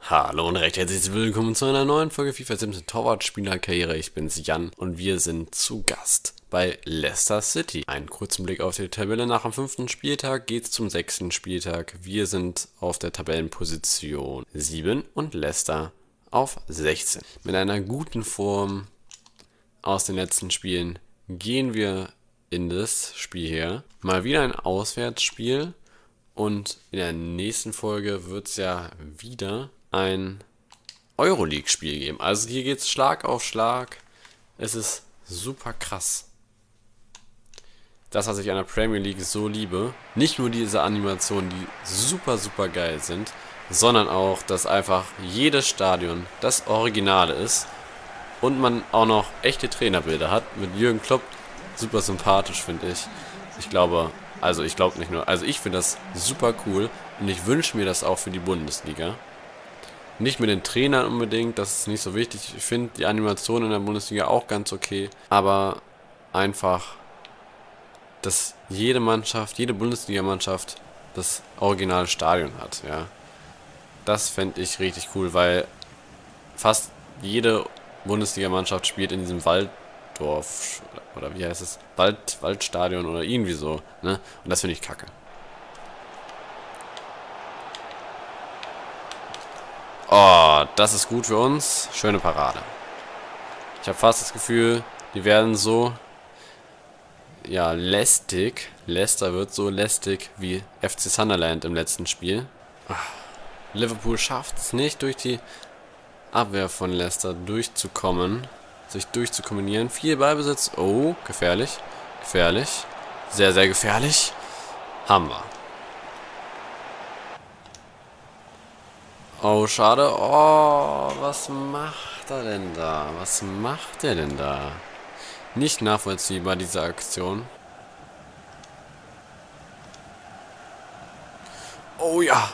Hallo und recht herzlich willkommen zu einer neuen Folge FIFA 17 Torwartspielerkarriere. Ich bin's Jan und wir sind zu Gast bei Leicester City. Einen kurzen Blick auf die Tabelle. Nach dem 5. Spieltag geht's zum 6. Spieltag. Wir sind auf der Tabellenposition 7 und Leicester auf 16. Mit einer guten Form aus den letzten Spielen gehen wir in das Spiel hier. Mal wieder ein Auswärtsspiel und in der nächsten Folge wird's ja wieder ein Euroleague-Spiel geben. Also hier geht's Schlag auf Schlag. Es ist super krass. Das, was ich an der Premier League so liebe, nicht nur diese Animationen, die super, super geil sind, sondern auch, dass einfach jedes Stadion das Originale ist und man auch noch echte Trainerbilder hat. Mit Jürgen Klopp super sympathisch, finde ich. Ich glaube nicht nur, also ich finde das super cool und ich wünsche mir das auch für die Bundesliga. Nicht mit den Trainern unbedingt, das ist nicht so wichtig. Ich finde die Animation in der Bundesliga auch ganz okay. Aber einfach, dass jede Mannschaft, jede Bundesliga-Mannschaft das originale Stadion hat, ja. Das fände ich richtig cool, weil fast jede Bundesliga-Mannschaft spielt in diesem Walddorf, oder wie heißt es? Waldstadion oder irgendwie so, ne? Und das finde ich kacke. Oh, das ist gut für uns. Schöne Parade. Ich habe fast das Gefühl, die werden so, ja, lästig. Leicester wird so lästig wie FC Sunderland im letzten Spiel. Liverpool schafft es nicht, durch die Abwehr von Leicester durchzukommen. Sich durchzukombinieren. Viel Ballbesitz. Oh, gefährlich. Gefährlich. Sehr, sehr gefährlich. Haben wir. Oh, schade. Oh, was macht er denn da? Was macht er denn da? Nicht nachvollziehbar, diese Aktion. Oh ja.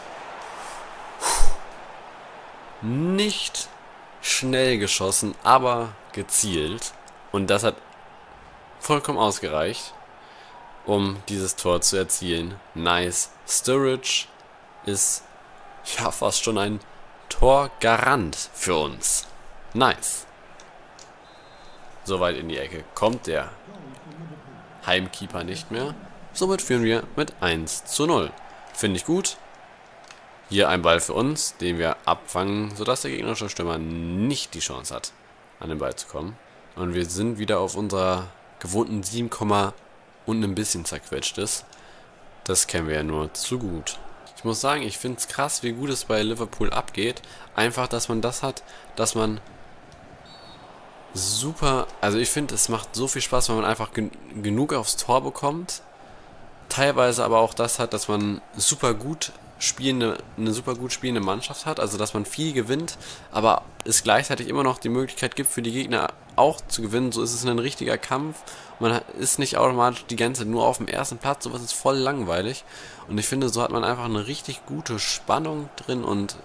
Nicht schnell geschossen, aber gezielt. Und das hat vollkommen ausgereicht, um dieses Tor zu erzielen. Nice. Sturridge ist ja fast schon ein Torgarant für uns. Nice. Soweit in die Ecke kommt der Heimkeeper nicht mehr. Somit führen wir mit 1:0. Finde ich gut. Hier ein Ball für uns, den wir abfangen, sodass der gegnerische Stürmer nicht die Chance hat, an den Ball zu kommen. Und wir sind wieder auf unserer gewohnten 7, und ein bisschen zerquetscht ist. Das kennen wir ja nur zu gut. Ich muss sagen, ich finde es krass, wie gut es bei Liverpool abgeht. Einfach, dass man das hat, dass man super... Also ich finde, es macht so viel Spaß, wenn man einfach genug aufs Tor bekommt. Teilweise aber auch das hat, dass man eine super gut spielende Mannschaft hat. Also, dass man viel gewinnt, aber es gleichzeitig immer noch die Möglichkeit gibt, für die Gegner auch zu gewinnen. So ist es ein richtiger Kampf. Man ist nicht automatisch die ganze Zeit nur auf dem ersten Platz. Sowas ist voll langweilig. Und ich finde, so hat man einfach eine richtig gute Spannung drin und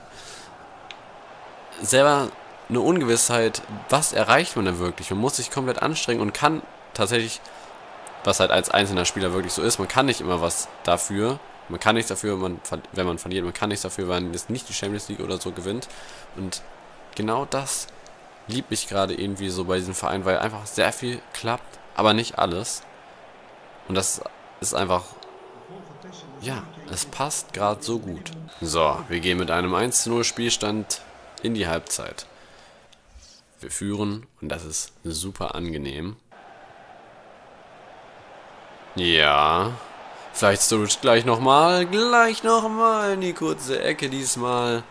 selber eine Ungewissheit, was erreicht man denn wirklich. Man muss sich komplett anstrengen und kann tatsächlich, was halt als einzelner Spieler wirklich so ist, man kann nicht immer was dafür. Man kann nichts dafür, wenn man verliert. Man kann nichts dafür, wenn man jetzt nicht die Champions League oder so gewinnt. Und genau das liebe ich gerade irgendwie so bei diesem Verein, weil einfach sehr viel klappt, aber nicht alles. Und das ist einfach, ja, es passt gerade so gut. So, wir gehen mit einem 1:0 Spielstand in die Halbzeit. Wir führen und das ist super angenehm. Ja... Vielleicht Sturridge gleich nochmal in die kurze Ecke diesmal.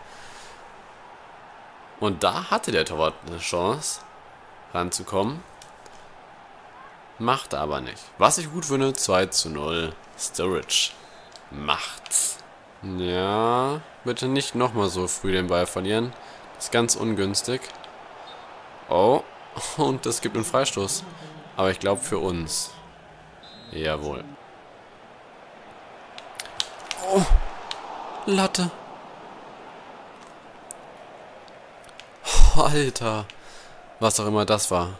Und da hatte der Torwart eine Chance, ranzukommen. Macht aber nicht. Was ich gut finde, 2:0. Sturridge macht's. Ja, bitte nicht nochmal so früh den Ball verlieren. Das ist ganz ungünstig. Oh, und das gibt einen Freistoß. Aber ich glaube für uns. Jawohl. Oh, Latte. Oh, Alter. Was auch immer das war.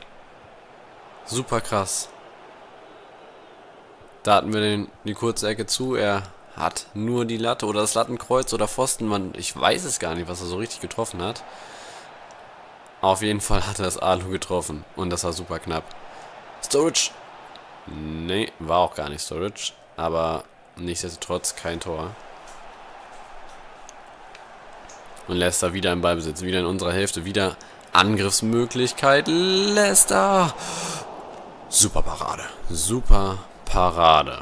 Super krass. Da hatten wir die kurze Ecke zu. Er hat nur die Latte oder das Lattenkreuz oder Pfosten. Ich weiß es gar nicht, was er so richtig getroffen hat. Auf jeden Fall hat er das Alu getroffen. Und das war super knapp. Sturridge. Nee, war auch gar nicht Sturridge. Aber nichtsdestotrotz kein Tor. Und Leicester wieder im Ballbesitz. Wieder in unserer Hälfte. Wieder Angriffsmöglichkeit. Leicester. Super Parade. Super Parade.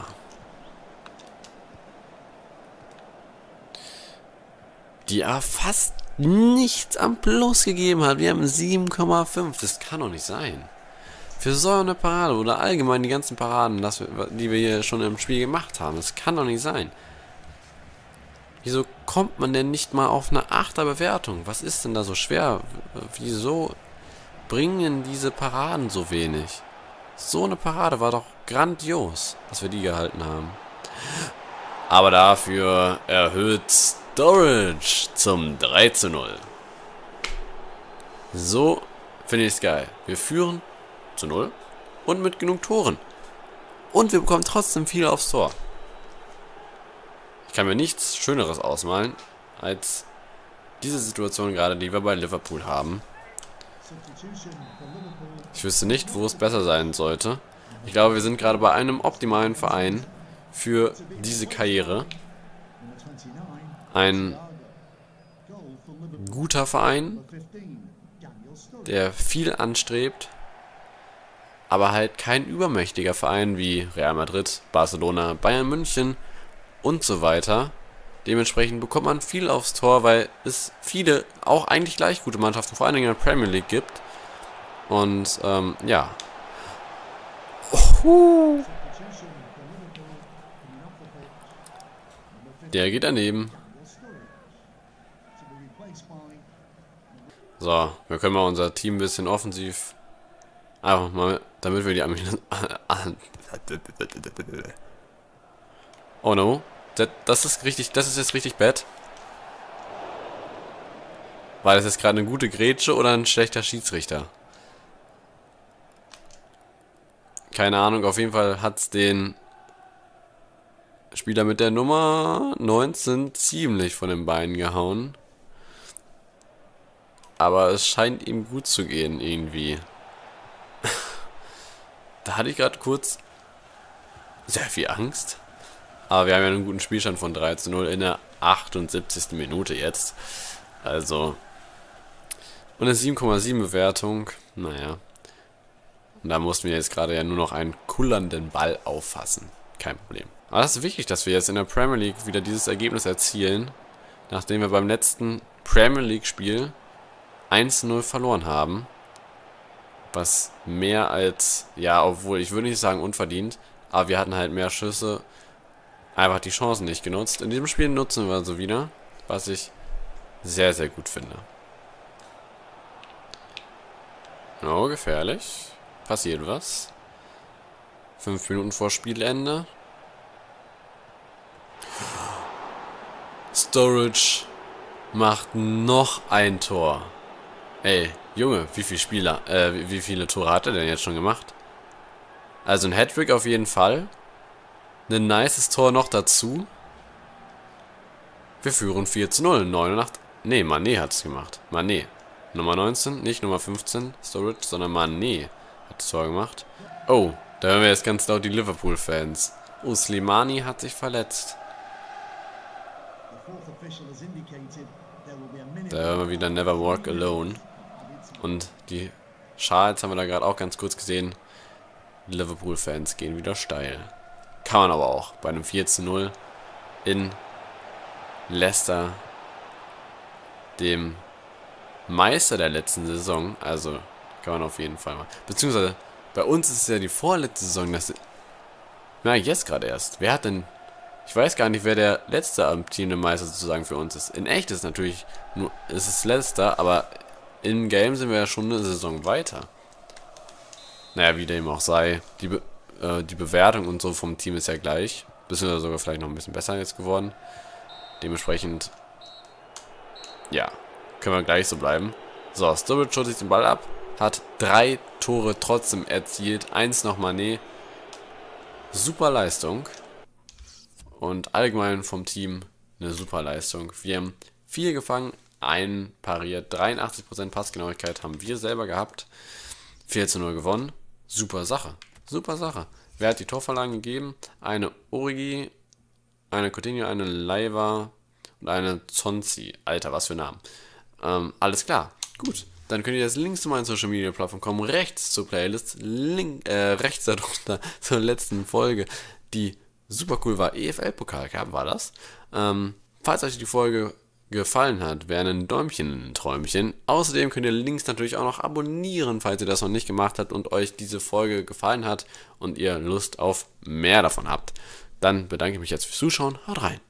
Die ja fast nichts am Plus gegeben hat. Wir haben 7,5. Das kann doch nicht sein. Für so eine Parade oder allgemein die ganzen Paraden, die wir hier schon im Spiel gemacht haben. Das kann doch nicht sein. Wieso kommt man denn nicht mal auf eine 8er Bewertung? Was ist denn da so schwer? Wieso bringen diese Paraden so wenig? So eine Parade war doch grandios, dass wir die gehalten haben. Aber dafür erhöht Sturridge zum 3:0. So finde ich es geil. Wir führen zu 0 und mit genug Toren. Und wir bekommen trotzdem viel aufs Tor. Ich kann mir nichts Schöneres ausmalen, als diese Situation gerade, die wir bei Liverpool haben. Ich wüsste nicht, wo es besser sein sollte. Ich glaube, wir sind gerade bei einem optimalen Verein für diese Karriere. Ein guter Verein, der viel anstrebt, aber halt kein übermächtiger Verein wie Real Madrid, Barcelona, Bayern München und so weiter. Dementsprechend bekommt man viel aufs Tor, weil es viele, auch eigentlich gleich gute Mannschaften, vor allen Dingen in der Premier League gibt. Und, ja. Der geht daneben. So, wir können mal unser Team ein bisschen offensiv... Einfach mal, damit wir die Oh no. Das ist jetzt richtig bad. War das jetzt gerade eine gute Grätsche oder ein schlechter Schiedsrichter? Keine Ahnung, auf jeden Fall hat es den Spieler mit der Nummer 19 ziemlich von den Beinen gehauen. Aber es scheint ihm gut zu gehen, irgendwie. Da hatte ich gerade kurz sehr viel Angst. Aber wir haben ja einen guten Spielstand von 3:0 in der 78. Minute jetzt. Also. Und eine 7,7 Bewertung. Naja. Und da mussten wir jetzt gerade ja nur noch einen kullernden Ball auffassen. Kein Problem. Aber das ist wichtig, dass wir jetzt in der Premier League wieder dieses Ergebnis erzielen. Nachdem wir beim letzten Premier League Spiel 1:0 verloren haben. Was mehr als, ja, obwohl, ich würde nicht sagen unverdient, aber wir hatten halt mehr Schüsse, einfach die Chancen nicht genutzt. In diesem Spiel nutzen wir also wieder, was ich sehr, sehr gut finde. Oh, gefährlich. Passiert was. 5 Minuten vor Spielende. Sturridge macht noch ein Tor. Ey, Junge, wie viele Tore hat er denn jetzt schon gemacht? Also ein Hattrick auf jeden Fall. Ein nices Tor noch dazu. Wir führen 4:0. 89. Nee, Mané hat es gemacht. Mané. Nummer 19, nicht Nummer 15, Sturridge, sondern Mané hat das Tor gemacht. Oh, da hören wir jetzt ganz laut die Liverpool-Fans. Oh, Slimani hat sich verletzt. Da hören wir wieder Never Walk Alone. Und die Schals haben wir da gerade auch ganz kurz gesehen. Liverpool-Fans gehen wieder steil. Kann man aber auch bei einem 4:0 in Leicester, dem Meister der letzten Saison. Also kann man auf jeden Fall mal. Beziehungsweise bei uns ist es ja die vorletzte Saison. Na, jetzt gerade erst. Wer hat denn... Ich weiß gar nicht, wer der letzte amtierende Meister sozusagen für uns ist. In echt ist es natürlich nur... Es ist Leicester, aber... In Game sind wir ja schon eine Saison weiter. Naja, wie dem auch sei. Die Bewertung und so vom Team ist ja gleich. Beziehungsweise sogar vielleicht noch ein bisschen besser jetzt geworden. Dementsprechend, ja, können wir gleich so bleiben. So, Sturridge schaut sich den Ball ab. Hat 3 Tore trotzdem erzielt. 1 noch Mané. Super Leistung. Und allgemein vom Team eine super Leistung. Wir haben 4 gefangen, einen pariert, 83% Passgenauigkeit haben wir selber gehabt, 4:0 gewonnen. Super Sache, super Sache. Wer hat die Torvorlagen gegeben? Eine Origi, eine Coutinho, eine Leiva und eine Zonzi. Alter, was für Namen. Alles klar, gut. Dann könnt ihr jetzt links zu meinen Social Media Plattformen kommen, rechts zur Playlist, rechts darunter zur letzten Folge, die super cool war. EFL-Pokal war das. Falls euch die Folge gefallen hat, wäre ein Däumchen ein Träumchen. Außerdem könnt ihr links natürlich auch noch abonnieren, falls ihr das noch nicht gemacht habt und euch diese Folge gefallen hat und ihr Lust auf mehr davon habt. Dann bedanke ich mich jetzt fürs Zuschauen. Haut rein!